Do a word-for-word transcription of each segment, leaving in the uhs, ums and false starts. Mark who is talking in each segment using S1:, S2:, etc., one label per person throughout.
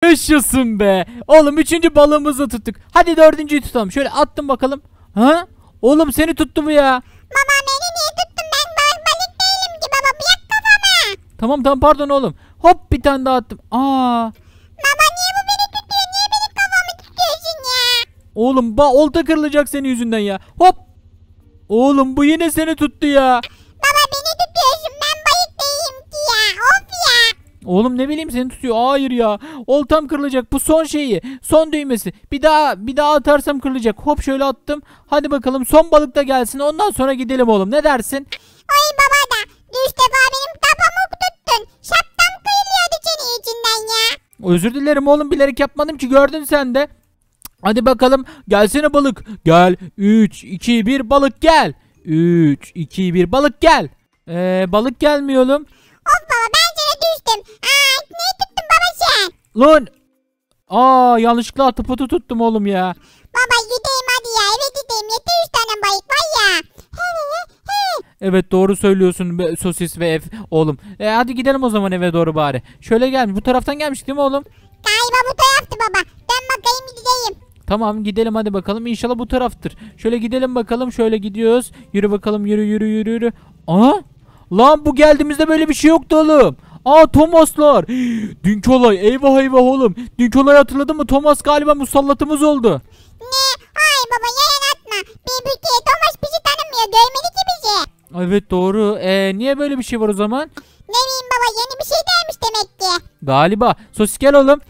S1: Yaşasın be. Oğlum üçüncü balığımızı tuttuk. Hadi dördüncüyü tutalım. Şöyle attım bakalım. Ha? Oğlum seni tuttu bu ya.
S2: Baba beni niye tuttun, ben balık balık değilim ki baba, bırak kafamı.
S1: Tamam tamam pardon oğlum. Hop bir tane daha attım. Aa.
S2: Baba niye bu beni tutuyor, niye benim kafamı tutuyorsun ya?
S1: Oğlum ba olta kırılacak senin yüzünden ya. Hop. Oğlum bu yine seni tuttu ya.
S2: Baba beni tutuyorsun, ben balık değilim ki ya, of ya.
S1: Oğlum ne bileyim seni tutuyor. Hayır ya. Oltam kırılacak. Bu son şeyi. Son düğmesi. Bir daha bir daha atarsam kırılacak. Hop şöyle attım. Hadi bakalım son balık da gelsin. Ondan sonra gidelim oğlum. Ne dersin?
S2: Oy baba da üç defa benim kafamı tuttun. Şaptam kıyılıyordu senin içinden ya.
S1: Özür dilerim oğlum. Bilerek yapmadım ki. Gördün sen de. Hadi bakalım. Gelsene balık. Gel. üç, iki, bir balık gel. üç, iki, bir balık gel. Ee, balık gelmiyor oğlum.
S2: Of baba ben sana düştüm. Aa niye tuttun baba sen?
S1: Lan. Aa yanlışlıkla atıpotu tuttum oğlum ya.
S2: Baba gideyim hadi ya, eve gideyim, yeter üç tane balık var ya.
S1: Evet doğru söylüyorsun be, sosis ve F oğlum. E, hadi gidelim o zaman eve doğru bari. Şöyle gelmiş. Bu taraftan gelmiş değil mi oğlum?
S2: Galiba bu taraftı baba. Ben bakayım gideyim.
S1: Tamam gidelim hadi bakalım. İnşallah bu taraftır. Şöyle gidelim bakalım. Şöyle gidiyoruz. Yürü bakalım yürü yürü yürü yürü. Aa! Lan bu geldiğimizde böyle bir şey yoktu oğlum. Aa Thomas'lar. Dünkü olay. Eyvah eyvah oğlum. Dünkü olayı hatırladın mı? Thomas galiba musallatımız oldu.
S2: Ne? Ay baba yalan atma. Bir bir kere Thomas bizi tanımıyor. Görmedi ki bizi.
S1: Evet doğru. Ee, niye böyle bir şey var o zaman?
S2: Ne bileyim baba, yeni bir şey gelmiş demek ki.
S1: Galiba. Sosis gel oğlum.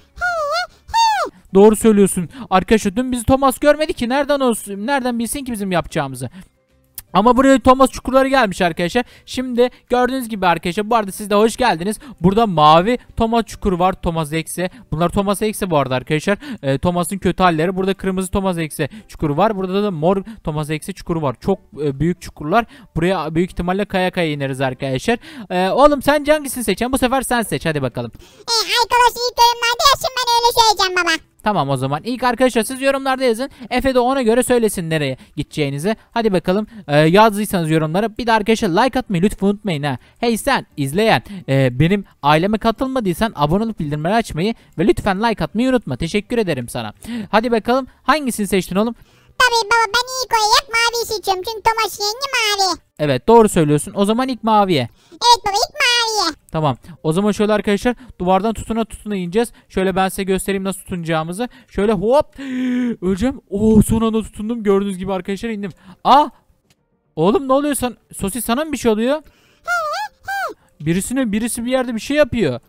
S1: Doğru söylüyorsun. Arkadaşlar dün bizi Thomas görmedi ki. Nereden olsun? Nereden bilsin ki bizim yapacağımızı? Ama buraya Thomas çukurları gelmiş arkadaşlar. Şimdi gördüğünüz gibi arkadaşlar, bu arada siz de hoş geldiniz. Burada mavi Thomas çukuru var. Thomas Eksi. Bunlar Thomas Eksi bu arada arkadaşlar. E, Thomas'ın kötü halleri. Burada kırmızı Thomas Eksi çukuru var. Burada da mor Thomas Eksi çukuru var. Çok e, büyük çukurlar. Buraya büyük ihtimalle kaya kaya ineriz arkadaşlar. E, oğlum sen hangisini seçeceksin? Bu sefer sen seç. Hadi bakalım.
S2: E, arkadaşlar ilk yorumlarda yazsın, ben öyle söyleyeceğim baba.
S1: Tamam o zaman. İlk arkadaşlar siz yorumlarda yazın. Efe de ona göre söylesin nereye gideceğinizi. Hadi bakalım. Ee, yazdıysanız yorumlara. Bir de arkadaşlar like atmayı lütfen unutmayın ha. Hey sen izleyen. E, benim aileme katılmadıysan abone olup bildirimleri açmayı ve lütfen like atmayı unutma. Teşekkür ederim sana. Hadi bakalım. Hangisini seçtin oğlum?
S2: Tabii baba ben ilk olarak maviyi seçiyorum. Çünkü Thomas rengi mavi.
S1: Evet doğru söylüyorsun. O zaman ilk maviye.
S2: Evet baba ilk maviye.
S1: Tamam. O zaman şöyle arkadaşlar duvardan tutuna tutuna ineceğiz. Şöyle ben size göstereyim nasıl tutunacağımızı. Şöyle hop. Öleceğim. Oo son anda tutundum. Gördüğünüz gibi arkadaşlar indim. Aa. Oğlum ne oluyor sen? Sosis sana mı bir şey oluyor? Birisine birisi bir yerde bir şey yapıyor.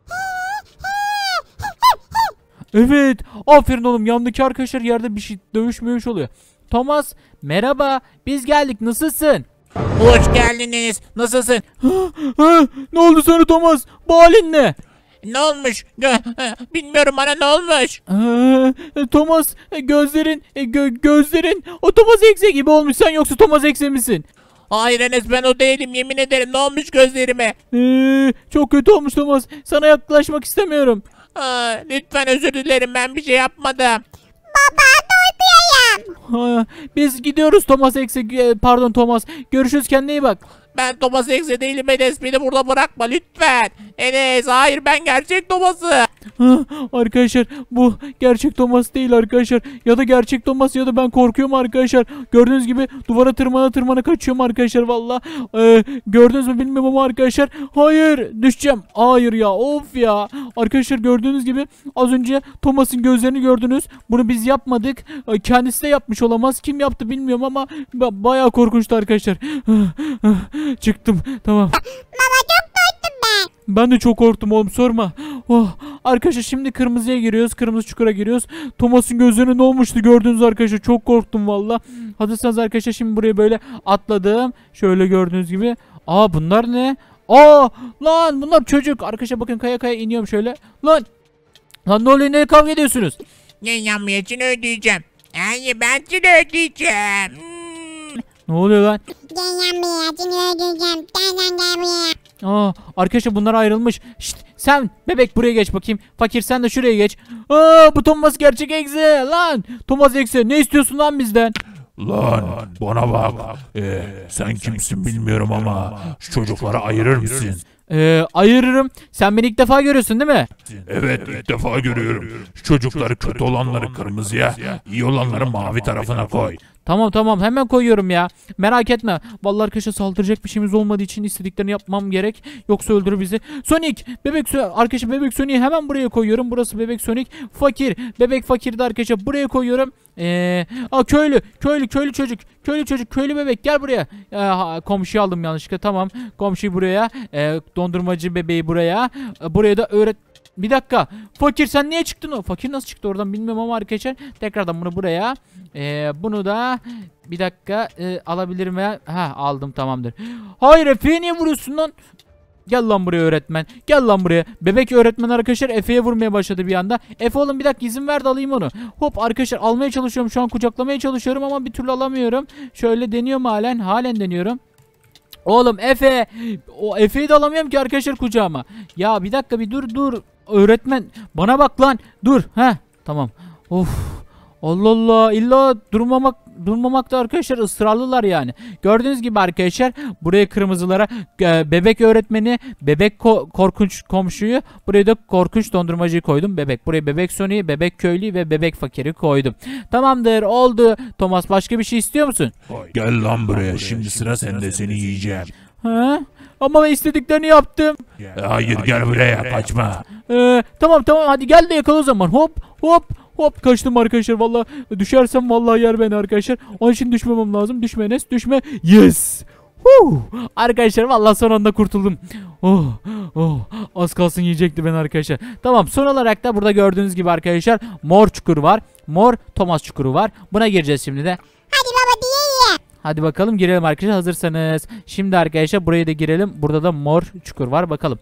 S1: Evet. Aferin oğlum. Yandaki arkadaşlar yerde bir şey dövüşmüş oluyor. Thomas merhaba. Biz geldik. Nasılsın?
S3: Hoş geldiniz. Nasılsın?
S1: Ne oldu sana Thomas? Bu halin ne?
S3: Ne olmuş? Bilmiyorum, bana ne olmuş?
S1: Ee, Thomas gözlerin gö gözlerin o Thomas Exe gibi olmuş. Sen yoksa Thomas Exe misin?
S3: Hayır Enes, ben o değilim, yemin ederim. Ne olmuş gözlerime?
S1: Ee, çok kötü olmuş Thomas. Sana yaklaşmak istemiyorum.
S3: Aa, lütfen özür dilerim, ben bir şey yapmadım.
S2: Baba doyduyayım.
S1: Ha, biz gidiyoruz Thomas Exe. Pardon Thomas. Görüşürüz, kendine iyi bak.
S3: Ben Thomas Exe değilim Enes, beni burada bırakma lütfen. Enes hayır, ben gerçek Thomas'ı.
S1: Ha, arkadaşlar bu gerçek Thomas değil arkadaşlar. Ya da gerçek Thomas ya da ben korkuyorum arkadaşlar. Gördüğünüz gibi duvara tırmana tırmana kaçıyorum arkadaşlar valla. Ee, gördünüz mü bilmiyorum ama arkadaşlar. Hayır düşeceğim. Hayır ya of ya. Arkadaşlar gördüğünüz gibi az önce Thomas'ın gözlerini gördünüz. Bunu biz yapmadık. Kendisi de yapmış olamaz. Kim yaptı bilmiyorum ama bayağı korkunçtu arkadaşlar. Çıktım tamam.
S2: Baba çok doydum ben.
S1: Ben de çok korktum oğlum, sorma. Oh, arkadaşlar şimdi kırmızıya giriyoruz. Kırmızı çukura giriyoruz. Thomas'ın gözlerine ne olmuştu gördünüz arkadaşlar. Çok korktum valla. Hazırsanız arkadaşlar şimdi buraya böyle atladım. Şöyle gördüğünüz gibi. Aa bunlar ne? Aa lan bunlar çocuk. Arkadaşlar bakın kaya kaya iniyorum şöyle. Lan. Lan ne oluyor, ne kavga ediyorsunuz?
S3: Ne yanmıyor için ödeyeceğim. Hayır ben seni ödeyeceğim. Hmm.
S1: Ne oluyor lan?
S2: Gel buraya, seni öldüreceğim. Gel lan gel buraya.
S1: Aa arkadaşlar bunlar ayrılmış. Şşt, sen bebek buraya geç bakayım. Fakir sen de şuraya geç. Aa bu Thomas gerçek Exe lan. Thomas Exe ne istiyorsun lan bizden?
S4: Lan bana bak. Ee, sen kimsin bilmiyorum ama şu çocukları ayırır mısın?
S1: Ee, ayırırım. Sen beni ilk defa görüyorsun değil mi?
S4: Evet, ilk defa görüyorum. Şu çocukları kötü olanları kırmızıya, iyi olanları mavi tarafına koy.
S1: Tamam tamam hemen koyuyorum ya. Merak etme. Vallahi arkadaşlar saldıracak bir şeyimiz olmadığı için istediklerini yapmam gerek. Yoksa öldürür bizi. Sonic. Bebek Sonic. Arkadaşlar bebek Sonic'i hemen buraya koyuyorum. Burası bebek Sonic. Fakir. Bebek fakir de arkadaşlar buraya koyuyorum. Eee. Aa köylü. Köylü köylü çocuk. Köylü çocuk. Köylü bebek gel buraya. Ee, komşuyu aldım yanlışlıkla. Tamam. Komşuyu buraya. Ee, dondurmacı bebeği buraya. Ee, buraya da öğret. Bir dakika. Fakir sen niye çıktın o? Fakir nasıl çıktı oradan bilmiyorum ama arkadaşlar. Tekrardan bunu buraya. Ee, bunu da bir dakika e, alabilirim veya ha aldım tamamdır. Hayır Efe'ye niye vuruyorsun lan? Gel lan buraya öğretmen. Gel lan buraya. Bebek öğretmen arkadaşlar Efe'ye vurmaya başladı bir anda. Efe oğlum bir dakika izin ver de alayım onu. Hop arkadaşlar almaya çalışıyorum şu an kucaklamaya çalışıyorum ama bir türlü alamıyorum. Şöyle deniyorum halen. Halen deniyorum. Oğlum Efe. O Efe'yi de alamıyorum ki arkadaşlar kucağıma. Ya bir dakika bir dur dur. Öğretmen bana bak lan. Dur. Heh tamam. Of. Allah Allah illa durmamak durmamakta arkadaşlar ısrarlılar yani. Gördüğünüz gibi arkadaşlar buraya kırmızılara e, bebek öğretmeni, bebek ko korkunç komşuyu, buraya da korkunç dondurmacıyı koydum. Bebek buraya bebek Sonic'i, bebek köylüyü ve bebek fakiri koydum. Tamamdır oldu. Thomas başka bir şey istiyor musun?
S4: Gel lan buraya, şimdi sıra sende, seni yiyeceğim.
S1: Ha? Ama ben istediklerini yaptım.
S4: Hayır gel buraya, kaçma.
S1: Ee, tamam tamam hadi gel de yakala o zaman. Hop hop. Hop kaçtım arkadaşlar valla düşersem vallahi yer beni arkadaşlar. Onun için düşmemem lazım. Düşme Enes düşme. Yes. Huh. Arkadaşlar vallahi son anda kurtuldum. Oh, oh, az kalsın yiyecekti beni arkadaşlar. Tamam son olarak da burada gördüğünüz gibi arkadaşlar mor çukur var. Mor Thomas çukuru var. Buna gireceğiz şimdi de.
S2: Hadi baba diye.
S1: Hadi bakalım girelim arkadaşlar hazırsanız. Şimdi arkadaşlar buraya da girelim. Burada da mor çukur var bakalım.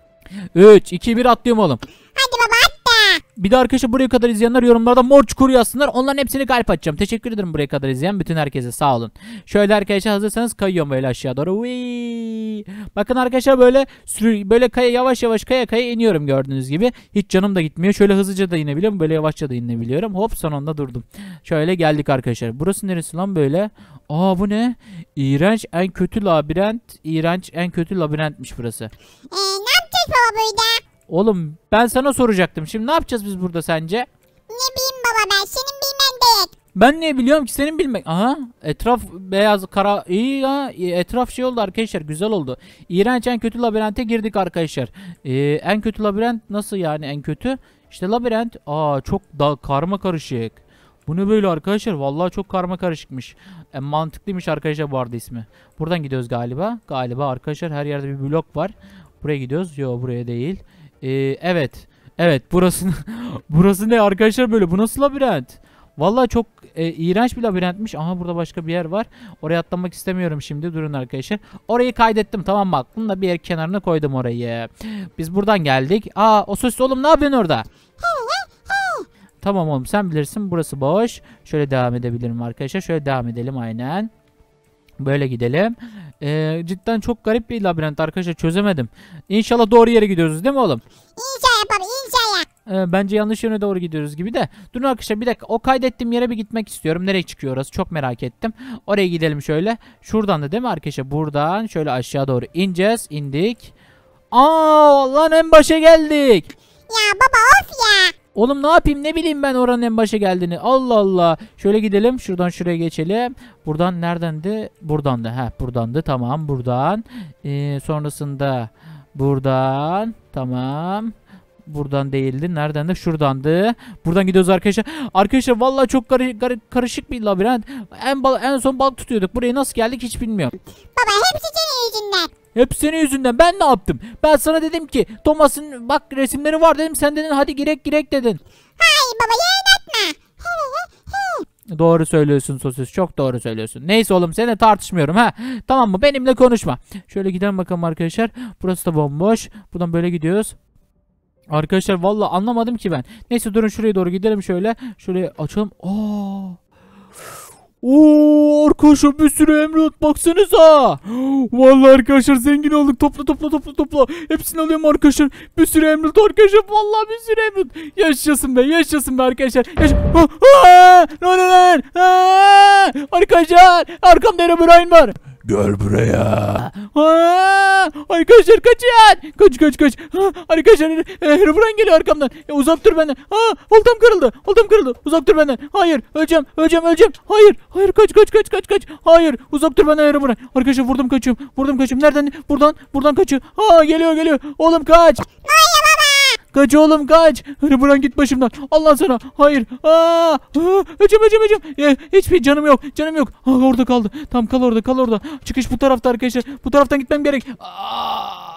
S1: üç iki bir atlıyorum oğlum.
S2: Hadi baba hatta.
S1: Bir de arkadaşlar buraya kadar izleyenler yorumlarda mor çukur yazsınlar. Onların hepsini kalp atacağım. Teşekkür ederim buraya kadar izleyen bütün herkese sağ olun. Şöyle arkadaşlar hazırsanız kayıyorum böyle aşağı doğru. Whee! Bakın arkadaşlar böyle sürü, böyle kaya yavaş yavaş kaya kaya iniyorum gördüğünüz gibi. Hiç canım da gitmiyor. Şöyle hızlıca da inebiliyorum. Böyle yavaşça da inebiliyorum. Hop sonunda durdum. Şöyle geldik arkadaşlar. Burası neresi lan böyle? Aa bu ne? İğrenç en kötü labirent. İğrenç en kötü labirentmiş burası.
S2: Ee, ne yapacağız baba burada?
S1: Oğlum ben sana soracaktım. Şimdi ne yapacağız biz burada sence?
S2: Ne bileyim baba ben senin bilmen değil.
S1: Ben ne biliyorum ki senin bilmek. Aha etraf beyaz kara iyi ya etraf şey oldu arkadaşlar güzel oldu. İğrenç en kötü labirente girdik arkadaşlar. Ee, en kötü labirent nasıl yani en kötü? İşte labirent aa çok da karma karışık. Bu ne böyle arkadaşlar? Vallahi çok karma karışıkmış. E, mantıklıymış arkadaşlar bu arada ismi. Buradan gidiyoruz galiba. Galiba arkadaşlar her yerde bir blok var. Buraya gidiyoruz. Yok buraya değil. Ee, evet. Evet burası burası ne arkadaşlar böyle? Bu nasıl labirent? Vallahi çok e, iğrenç bir labirentmiş. Aha burada başka bir yer var. Oraya atlamak istemiyorum şimdi. Durun arkadaşlar. Orayı kaydettim tamam mı? Aklımda bir yer kenarına koydum orayı. Biz buradan geldik. Aa o sos oğlum ne yapıyorsun orada? Tamam oğlum sen bilirsin. Burası boş. Şöyle devam edebilirim arkadaşlar. Şöyle devam edelim aynen. Böyle gidelim. Ee, cidden çok garip bir labirent arkadaşlar çözemedim. İnşallah doğru yere gidiyoruz değil mi oğlum?
S2: İnşallah baba inşallah.
S1: Ee, bence yanlış yöne doğru gidiyoruz gibi de. Durun arkadaşlar bir dakika o kaydettiğim yere bir gitmek istiyorum. Nereye çıkıyor orası çok merak ettim. Oraya gidelim şöyle. Şuradan da değil mi arkadaşlar? Buradan şöyle aşağı doğru ineceğiz. İndik. Aa lan en başa geldik.
S2: Ya baba of ya.
S1: Oğlum ne yapayım ne bileyim ben oranın en başa geldiğini. Allah Allah. Şöyle gidelim. Şuradan şuraya geçelim. Buradan neredendi? Buradandı. Heh buradandı. Tamam buradan. Ee, sonrasında buradan. Tamam. Buradan değildi. Nereden de? Şuradandı. Buradan gidiyoruz arkadaşlar. Arkadaşlar vallahi çok karı, karı, karışık bir labirent. En, bal en son balık tutuyorduk. Buraya nasıl geldik hiç bilmiyorum.
S2: Baba hepsi senin yüzünden.
S1: Hep senin yüzünden. Ben ne yaptım? Ben sana dedim ki Thomas'ın bak resimleri var dedim. Sen dedin hadi girek girek dedin.
S2: Hayır baba yayın etme.
S1: Doğru söylüyorsun sosis. Çok doğru söylüyorsun. Neyse oğlum seninle tartışmıyorum ha. Tamam mı? Benimle konuşma. Şöyle gidelim bakalım arkadaşlar. Burası da bomboş. Buradan böyle gidiyoruz. Arkadaşlar vallahi anlamadım ki ben. Neyse durun şuraya doğru gidelim şöyle. Şöyle açalım. Aa! Oo arkadaşlar bir sürü emerald baksanıza. Vallahi arkadaşlar zengin olduk. Topla topla topla topla. Hepsini alıyorum arkadaşlar. Bir sürü emerald arkadaşlar. Vallahi bir sürü emerald. Yaşasın be yaşasın be arkadaşlar. Yaş Aa, lan lan lan. Aa, arkadaşlar arkamda Herobrine var.
S4: Gel buraya.
S1: Aa, arkadaşlar kaçın. Kaç kaç kaç. Ha, arkadaşlar e, Herobrine geliyor arkamdan. E, uzak dur benden. Aa, oltam kırıldı. Oltam kırıldı. Uzak dur benden. Hayır. Öleceğim. Öleceğim. Öleceğim. Hayır. Hayır. Kaç kaç kaç kaç kaç. Hayır. Uzak dur benden Herobrine. Arkadaşlar vurdum kaçıyorum. Vurdum kaçıyorum. Nereden? Buradan. Buradan kaçıyor. Ha, geliyor geliyor. Oğlum kaç. Kaç oğlum kaç. Herobrine git başımdan. Allah sana. Hayır. Aa, öleceğim öleceğim öleceğim. E, hiçbir canım yok. Canım yok. Ha, orada kaldı. Tam kal orada kal orada. Çıkış bu tarafta arkadaşlar. Bu taraftan gitmem gerek. Aa.